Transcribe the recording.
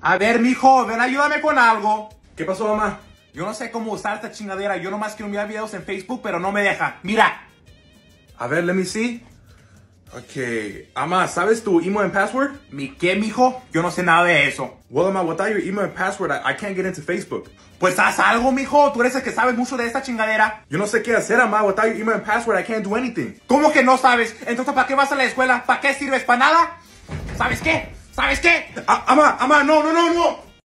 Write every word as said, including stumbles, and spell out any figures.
A ver, mijo, ven, ayúdame con algo. ¿Qué pasó, mamá? Yo no sé cómo usar esta chingadera. Yo nomás quiero mirar videos en Facebook, pero no me deja. Mira. A ver, let me see. Ok. Ama, ¿sabes tu email and password? ¿Mi qué, mijo? Yo no sé nada de eso. Well, Ama, without your email and password, I, I can't get into Facebook. Pues haz algo, mijo. Tú eres el que sabes mucho de esta chingadera. Yo no sé qué hacer, Ama. Without your email and password, I can't do anything. ¿Cómo que no sabes? Entonces, ¿para qué vas a la escuela? ¿Para qué sirves? ¿Para nada? ¿Sabes qué? ¿Sabes qué? A Ama, Ama, no, no, no, no.